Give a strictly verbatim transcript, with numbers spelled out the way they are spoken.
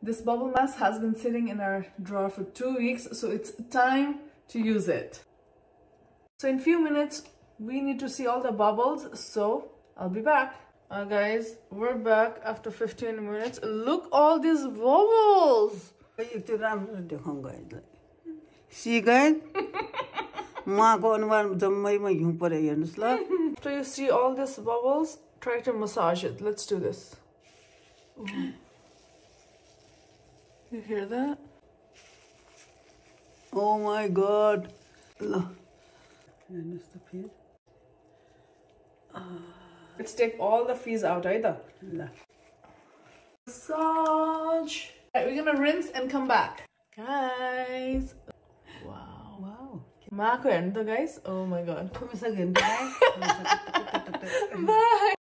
This bubble mask has been sitting in our drawer for two weeks, so it's time to use it. So in few minutes, we need to see all the bubbles, so I'll be back. Uh, guys, we're back after fifteen minutes. Look all these bubbles! See guys? After you see all these bubbles, try to massage it. Let's do this. Ooh. You hear that? Oh my god. Let's take all the fizz out, either. Massage. Right, we're gonna rinse and come back. Guys. Wow. Wow. Marco and the guys. Oh my god. Bye. Bye.